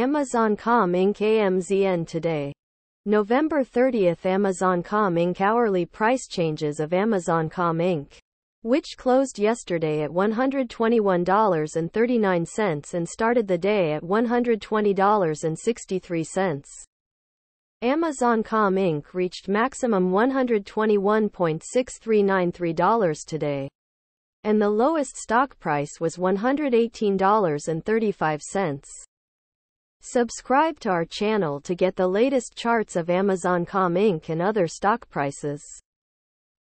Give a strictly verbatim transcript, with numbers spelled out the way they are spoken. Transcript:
Amazon dot com Incorporated. A M Z N today. November thirtieth. Amazon dot com Incorporated hourly price changes of Amazon dot com Incorporated, which closed yesterday at one hundred twenty-one dollars and thirty-nine cents and started the day at one hundred twenty dollars and sixty-three cents. Amazon dot com Incorporated reached maximum one hundred twenty-one point six three nine three dollars today, and the lowest stock price was one hundred eighteen dollars and thirty-five cents. Subscribe to our channel to get the latest charts of Amazon dot com Incorporated and other stock prices.